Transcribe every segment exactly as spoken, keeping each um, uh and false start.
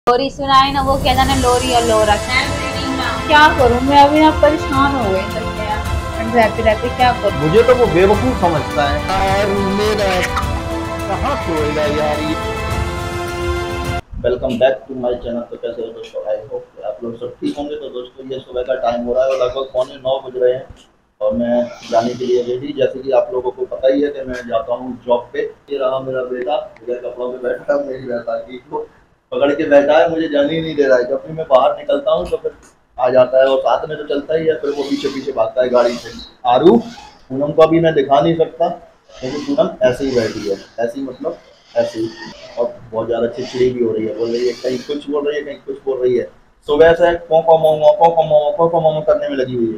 लोरी सुनाई ना, वो क्या जाने लोरी और लोरा क्या करूं मैं अभी ना, परेशान हो गई रहते रहते क्या करूं। मुझे तो वो बेवकूफ समझता है यार, मेरा कहाँ सोएगा यार ये। Welcome back to my channel. तो कैसे हो दोस्तों, आई होप आप लोग सब ठीक होंगे। तो दोस्तों ये सुबह का टाइम हो रहा है और लगभग पौने नौ बज रहे हैं और मैं जाने के लिए रेडी। जैसे कि आप लोगों को पता ही है कि मैं जाता हूँ जॉब पे। ये रहा मेरा बेटा मेरे कपड़ों में बैठा है, मेरी बैसाखी को पकड़ के बैठा है, मुझे जाने ही नहीं दे रहा है। जब भी मैं बाहर निकलता हूँ तो फिर आ जाता है और साथ में तो चलता ही है, फिर वो पीछे पीछे भागता है गाड़ी से। आरू पूनम को अभी मैं दिखा नहीं सकता लेकिन पूनम ऐसे ही बैठी है, ऐसी मतलब ऐसे ही। और बहुत ज़्यादा चिड़चिड़ी भी हो रही है, बोल रही है कहीं कुछ बोल रही है कहीं कुछ बोल रही है। सुबह से कौ कौ मोमो कौ कौ मोमो कौ कौ मोमो करने में लगी हुई है।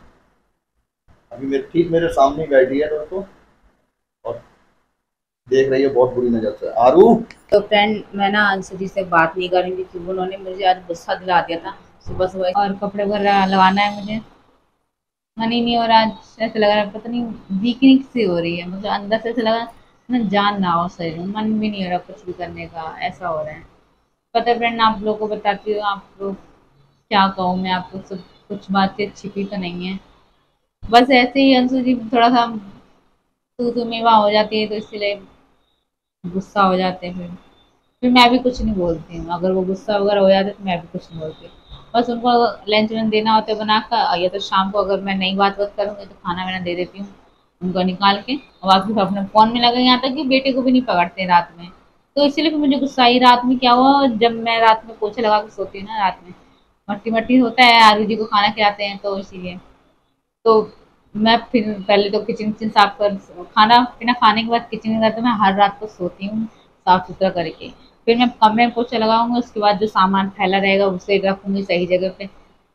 अभी मेरे ठीक मेरे सामने बैठी है दोस्तों और देख रही है बहुत बुरी नजर से। आरू तो फ्रेंड मैं ना अंशु जी से बात नहीं कर रही थी क्योंकि उन्होंने मुझे आज गुस्सा दिला दिया था सुबह सुबह, और कपड़े वगैरह लगाना है मुझे, मन ही नहीं। और आज ऐसे लग रहा है पता नहीं वीकनेस सी हो रही है, मतलब अंदर से ऐसे लगा ना जान ना हो शरीर में, मन भी नहीं हो रहा कुछ भी करने का, ऐसा हो रहा है। पता है फ्रेंड, आप लोगों को बताती हूँ, आप लोग क्या कहूँ मैं आपको, सब कुछ बातें छिपी तो नहीं है, बस ऐसे ही अंशु जी थोड़ा सा तू तू मेवा हो जाती है तो इसलिए गुस्सा हो जाते हैं। फिर फिर मैं भी कुछ नहीं बोलती हूँ, अगर वो गुस्सा वगैरह हो जाता है तो मैं भी कुछ नहीं बोलती। बस उनको लंच वंच देना होता है बना कर, या तो शाम को अगर मैं नहीं बात बात करूँगी तो खाना वाना दे देती हूँ उनको निकाल के, और बाकी अपने फ़ोन में लगे। यहाँ तक कि बेटे को भी नहीं पकड़ते रात में, तो इसलिए फिर मुझे गुस्सा आई। रात में क्या हुआ, जब मैं रात में पोछे लगा के सोती हूँ ना, रात में मट्टी मट्टी होता है, आरू जी को खाना खिलाते हैं तो इसीलिए तो मैं फिर पहले तो किचन किचन साफ कर, खाना पीना खाने के बाद किचन में तो मैं हर रात को सोती हूँ साफ सुथरा करके। फिर मैं कमरे में पोछा लगाऊंगी, उसके बाद जो सामान फैला रहेगा उसे रखूंगी सही जगह पे।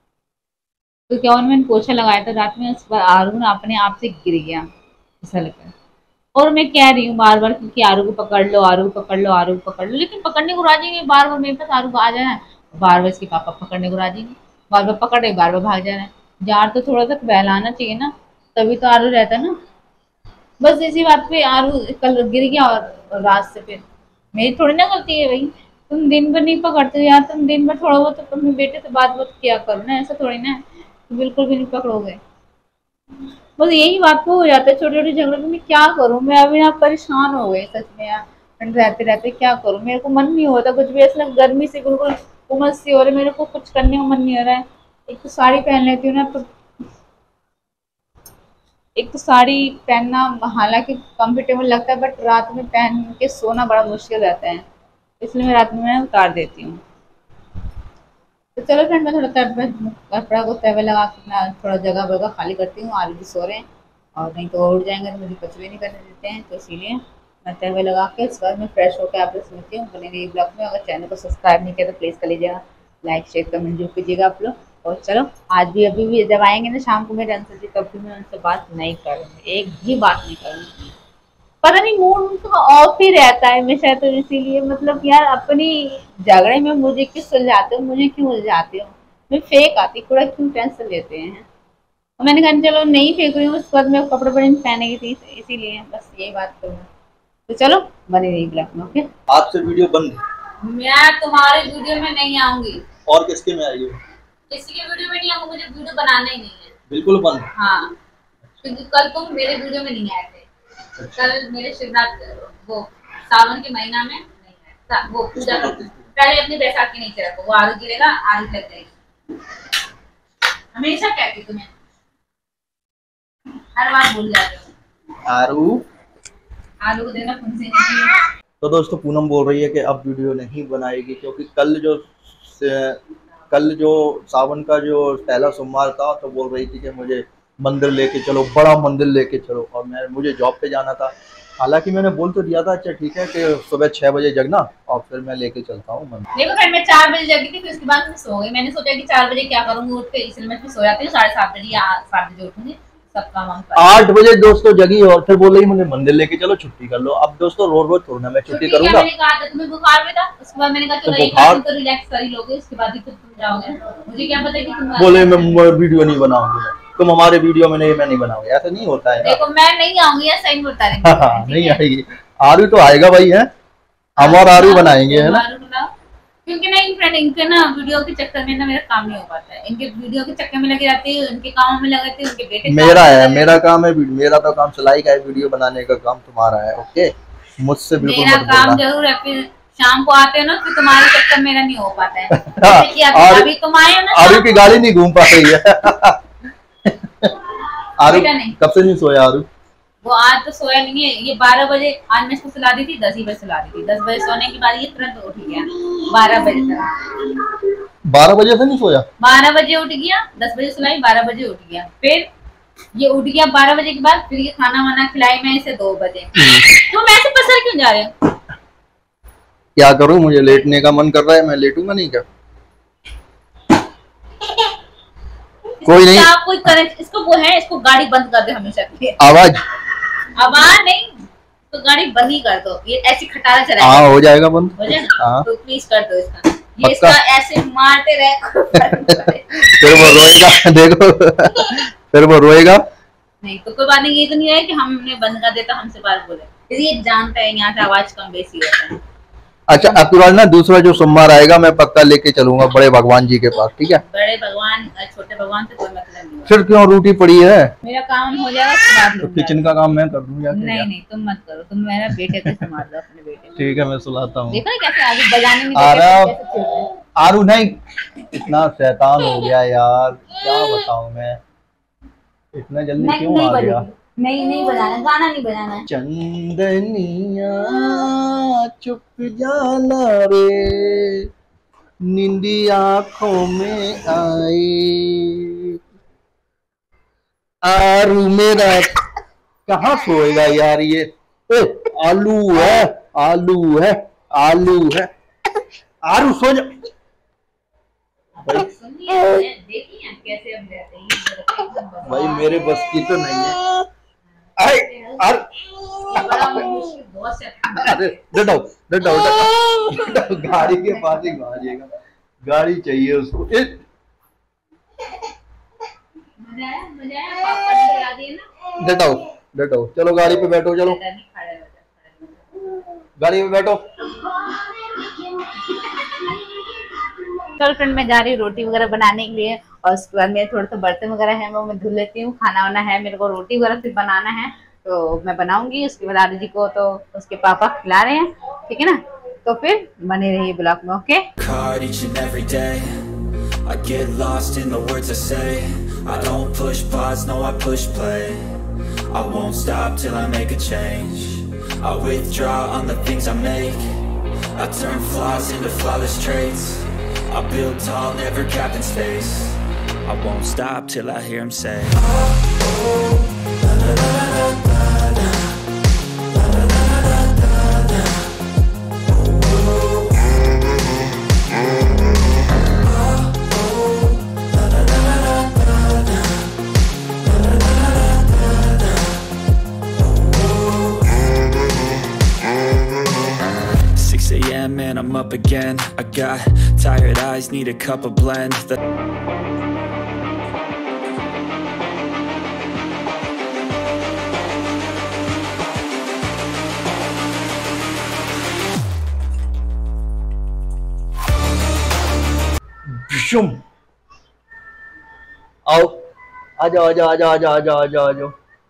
तो क्या हुआ, मैंने पोछा लगाया था रात में, उस पर आरू ना अपने आप से गिर गया फिसल कर, और मैं कह रही हूँ बार बार कि आरू को पकड़ लो, आरू को पकड़ लो, आरू को पकड़ लो, लेकिन पकड़ने को राजी नहीं। बार बार मेरे पास आरू को आ जाना है, बार बार इसके पापा पकड़ने को राजी नहीं, बार बार पकड़ रहे बार बार भाग जाना है। जार तो थोड़ा सा बहलाना चाहिए ना, तभी तो आरू रहता ना। बस इसी बात पे आरू कल गिर गया और रात से फिर मेरी थोड़ी ना गलती है भाई, तुम दिन भर नहीं पकड़ते यार, तुम दिन भर थोड़ा बहुत तो अपने बेटे से बात बात किया करो ना, ऐसा थोड़ी ना बिल्कुल भी नहीं पकड़ोगे। बस यही बात को हो जाता है छोटे छोटे झगड़े में। मैं क्या करूं, मैं अभी ना परेशान हो गई सच में यार, रहते रहते क्या करूं, मेरे को मन नहीं होता कुछ भी, ऐसा गर्मी से बिल्कुल उमस सी हो रही है, मेरे को कुछ करने का मन नहीं हो रहा है। एक तो साड़ी पहन लेती हूँ ना, तो एक तो साड़ी पहनना हालांकि कंफर्टेबल लगता है, बट रात में पहन के सोना बड़ा मुश्किल रहता है, इसलिए मैं रात में मैं उतार देती हूँ। तो चलो फ्रेंड, मैं थोड़ा कपड़ा को तवे लगा के अपना थोड़ा जगह वगह खाली करती हूँ। आलू भी सो रहे हैं और नहीं तो उड़ जाएंगे तो मुझे कुछ भी नहीं करने देते हैं, तो इसीलिए मैं तवे लगा के उसके बाद मैं फ्रेश होकर आप लोग सुनती हूँ। बने रहिए ब्लॉग में। अगर चैनल को सब्सक्राइब नहीं किया तो प्लीज़ कर लीजिएगा, लाइक शेयर कमेंट जरूर कीजिएगा आप लोग। और चलो आज भी अभी भी जब आएंगे ना शाम को मेरे अंशु जी, तब भी मैं उनसे बात नहीं करूँगी, एक भी बात नहीं करूँगी। पता नहीं मूड उनका ऑफ ही रहता है हमेशा, तो इसीलिए मतलब यार अपनी झगड़े में मुझे क्यों सुलझाते हो, मुझे क्यों उलझाते हो, मैं फेक आती कूड़ा क्यों टेंशन लेते हैं। और मैंने कहा चलो नहीं फेंक रही हूँ, उसके बाद मैं कपड़े बड़े पहनेगी थी, इसीलिए बस यही बात करूँ। तो चलो बने रही ब्लॉग में। ओके, आपसे वीडियो बंद, मैं तुम्हारे वीडियो में नहीं आऊंगी। और किसके में आई हो? किसी के वीडियो में नहीं आऊंगी, मुझे वीडियो बनाना ही नहीं है, बिल्कुल बंद। हाँ, क्योंकि कल तुम मेरे वीडियो में नहीं आए थे। अच्छा। कल मेरे शिवरात्रि वो सावन के महीना में नहीं है, वो पूजा पहले अपनी बैसाखी नहीं चला, वो आलू गिरेगा आलू लग जाएगी, हमेशा कहती तुम्हें, हर बार भूल जाते हो। आरू आलू को देना फुंसी नहीं। तो दोस्तों पूनम बोल रही है कि अब वीडियो नहीं बनाएगी क्योंकि कल जो कल जो सावन का जो पहला सोमवार था तो बोल रही थी कि मुझे मंदिर लेके चलो, बड़ा मंदिर लेके चलो, और मैं मुझे जॉब पे जाना था। हालांकि मैंने बोल तो दिया था अच्छा ठीक है कि सुबह छह बजे जगना और फिर मैं लेके चलता हूँ मंदिर। देखो फ्रेंड, मैं चार बजे जगी थी, फिर उसके बाद मैं सो गई। मैंने सोचा कि चार बजे क्या करूंगी उठ के, इसलिए मैं सो जाती हूँ, साढ़े सात बजे या सात बजे उठूंगी, सब काम आठ बजे दोस्तों जगी और फिर बोल रही मुझे मंदिर लेके चलो, छुट्टी कर लो। अब दोस्तों रोज रोज थोड़ा मैं छुट्टी करूंगा। मैंने कहा था तुम्हें बुखार में था, उसके बाद मैंने कहा चलो एक दिन तो रिलैक्स कर ही लोगे, उसके बाद ही तो तुम जाओगे। मुझे क्या पता कि तुम बोले मैं वीडियो नहीं बनाऊंगी, तुम हमारे वीडियो में नहीं, मैं नहीं बनाऊंगी, ऐसा नहीं होता है। देखो मैं नहीं आऊंगी, ऐसा ही बता रही हूं। नहीं आएगी, आरू तो आएगा भाई है, हम और आरू बनाएंगे है ना। क्योंकि ना इन फ्रेंड इनके ना वीडियो के चक्कर में ना मेरा काम नहीं हो पाता है। इनके वीडियो के चक्कर में लगी रहती है, उनके कामों में लगे रहती है, उनके बेटे मेरा है, मेरा काम है, मेरा तो काम सिलाई का है, वीडियो बनाने का काम तुम्हारा है। ओके, मुझसे बिल्कुल मेरा मत काम बोलना। जरूर है, फिर शाम को आते हो ना तो तुम्हारे चक्कर मेरा नहीं हो पाता है। जैसे कि अभी अभी तुम आए हो ना, आरू की गाड़ी नहीं घूम पा रही है। आरू नहीं कब से नहीं सोया आरू? वो आज तो सोया नहीं है, ये बारह बजे आज मैं इसको सुला दी थी, दस ही बजे सुला दी थी। दस बजे सोने के बाद ये तुरंत उठ गया बारह बजे तक। बारह बजे से नहीं सोया? बारह बजे उठ गया, दस बजे सुलाई, बारह बजे उठ गया। फिर ये उठ गया बारह बजे के बाद, फिर ये खाना वाना खिलाई मैं इसे दो बजे। तो मैं ऐसे पसर क्यों जा रहे हो? क्या करूं, मुझे लेटने का मन कर रहा है, मैं लेटूंगा नहीं क्या? कोई नहीं, आप कोई करंट इसको वो है, इसको गाड़ी बंद कर दे हमेशा के लिए। आवाज आवाज नहीं तो गाड़ी बंद ही कर दो, ये ऐसी खटारा चलाएगा। हाँ हो जाएगा बंद, हो जाएगा। हाँ तो प्लीज कर दो इसका, ये इसका ऐसे मारते रहे। फिर वो रोएगा। देखो फिर वो रोएगा। नहीं तो कोई बात नहीं, ये तो नहीं है कि हमने बंद कर देता हमसे बात बोले, ये जानता है यहाँ से आवाज कम बेसी होता है। अच्छा अब की बार ना दूसरा जो सोमवार आएगा मैं पक्का लेके चलूंगा बड़े भगवान जी के पास, ठीक है? बड़े भगवान छोटे भगवान से कोई मतलब नहीं। फिर क्यों रूठी पड़ी है? मेरा काम हो जाएगा उसके बाद तो किचन का काम मैं कर दूं या नहीं नहीं तुम मत करो, तुम मेरा बेटे को संभाल लो, अपने बेटे को। ठीक है मैं सुलाता हूँ। देखो कैसे आगे बजाने में कैसे आरू नहीं, इतना शैतान हो गया यार, क्या बताऊं मैं, इतना जल्दी क्यों आ गया? नहीं नहीं बजाना, गाना नहीं बजाना है। चंदनिया चुप जाना रे, नींदी आँखों में आए, आरू मेरा कहाँ सोएगा यार ये? ए, आलू है, आलू है, आलू है, आरू सो जा। भाई देखिए कैसे हम रहते हैं, भाई मेरे बस की तो नहीं है। अरे अरे अरे डटाओ डटाओ डटाओ, गाड़ी के पास ही भागेगा, गाड़ी चाहिए उसको। डटाओ डटाओ, चलो गाड़ी पे बैठो, चलो गाड़ी पे बैठो। चल फ्रेंड मैं जा रही हूँ रोटी वगैरह बनाने के लिए, और उसके बाद मेरे थोड़े तो बर्तन वगैरह है वो मैं धुल लेती हूँ। खाना वाना है मेरे को, रोटी वगैरह सिर्फ बनाना है तो मैं बनाऊंगी। उसके बाद आदि जी को तो उसके पापा खिला रहे हैं, ठीक है ना? तो फिर बने रहिए ब्लॉग में। Okay I get lost in the words I say. I don't push pause, no I push play. I won't stop till I make a change. I withdraw on the things I make. I turn flaws into flawless traits. I build tall, never capped in space. I won't stop till I hear him say oh, oh, la, la, la, la, la, la. six a m and I'm up again. I got tired eyes, need a cup of blend. The आओ आ जाओ आ जाओ आ जाओ आ जाओ आ जाओ आ जाओ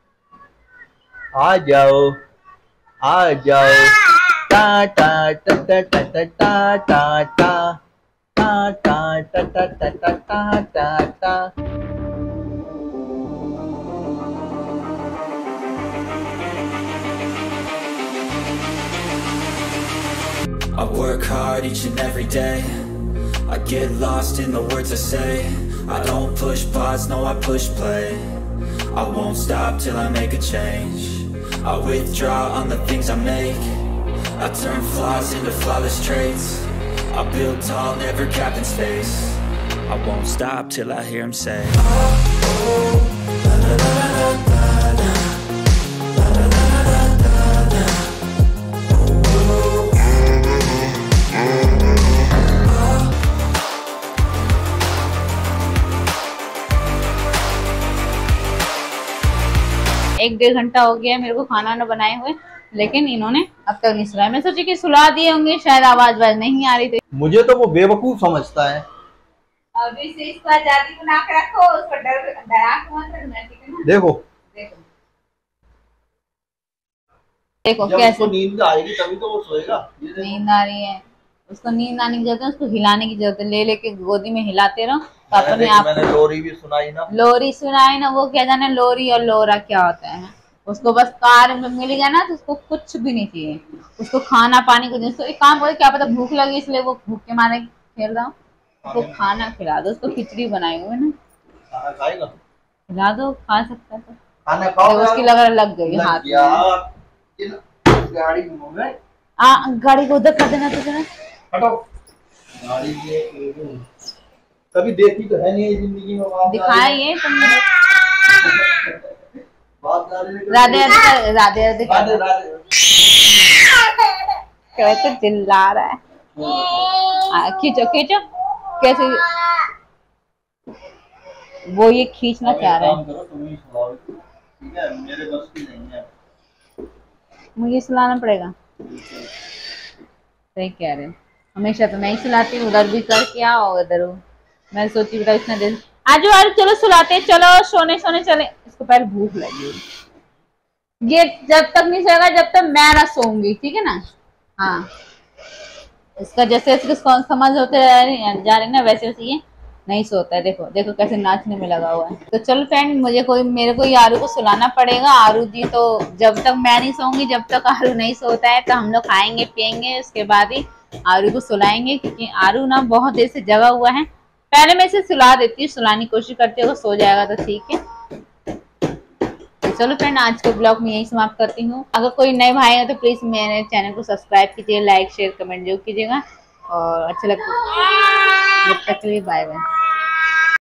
आ जाओ आ जाओ टा टा टा टा टा टा टा टा टा टा टा टा टा टा टा टा। I work hard each and every day. I get lost in the words I say. I don't push pause, no I push play. I won't stop till I make a change. I withdraw on the things I make. I turn flaws into flawless traits. I build tall, never capped in space. I won't stop till I hear him say oh, oh, la, la, la, la, la, la. एक डेढ़ घंटा हो गया मेरे को खाना ना बनाए हुए। लेकिन इन्होंने अब तक नहीं सुलाया। मैं सोची कि सुला दिए होंगे, शायद आवाज वाज नहीं आ रही थी। मुझे तो वो बेवकूफ समझता है। अभी से इसको आजादी बना के रखो, उसको डर डरा के मत रखना, ठीक है ना। देखो देखो देखो जब कैसे उसको नींद आएगी तभी तो वो सोएगा। नींद आ रही है, उसको नींद आने की जरूरत है, उसको हिलाने की जरूरत है। ले लेके गोदी में हिलाते रहो तो अपने आप। मैंने लोरी भी सुनाई ना, लोरी सुनाई ना, वो क्या जाने लोरी और लोरा क्या होता है। उसको बस कार में मिल गया ना तो उसको कुछ भी नहीं चाहिए, उसको खाना पानी कुछ नहीं। उसको एक काम करो, क्या पता भूख लगी इसलिए वो भूख के मारे खेल रहा हूँ, उसको खाना खिला दो। उसको खिचड़ी बनाई हुई ना, खाना खाएगा, खिला दो, खा सकता है तो। खाना खाओ। उसकी लग लग गई हाथ में। गाड़ी में आ, गाड़ी को उधर कर देना तो जरा हटो। गाड़ी कभी देखी तो है नहीं जिंदगी में। दिखाया ये तुमने। राधे राधे राधे राधे राधे राधे कैसे चिल्ला रहा है। खींचो खींचो, कैसे वो ये खींचना चाह रहा है। ठीक है, मेरे बस की नहीं है, मुझे सुलाना पड़ेगा। सही कह रहे हो, हमेशा तो मैं ही सुलाती हूँ, उधर भी कर क्या हो उधर। मैं सोची बेटा इतना देर आज आज चलो सुलाते, चलो सोने सोने चले। इसको पहले भूख लगी, ये जब तक नहीं सोएगा जब तक मैं ना सोऊंगी, ठीक है ना। हाँ, इसका जैसे इसको समझ होते जा रही ना वैसे वैसे ये नहीं सोता है। देखो देखो कैसे नाचने में लगा हुआ है। तो चलो फ्रेंड, मुझे कोई मेरे को आरू को सुलाना पड़ेगा। आरू जी तो जब तक मैं नहीं सोऊंगी, जब तक आरू नहीं सोता है तो हम लोग खाएंगे पियेंगे, उसके बाद ही आरू को सुलाएंगे, क्योंकि आरू ना बहुत देर से जगा हुआ है। पहले मैं इसे सुला देती हूँ, सुलाने की कोशिश करती हूँ, सो जाएगा तो ठीक है। तो चलो फ्रेंड, आज के ब्लॉग में यही समाप्त करती हूँ। अगर कोई नए भाई है तो प्लीज मेरे चैनल को सब्सक्राइब कीजिए, लाइक शेयर कमेंट जरूर कीजिएगा, और अच्छा लगता है। जब तक के लिए बाय बाय।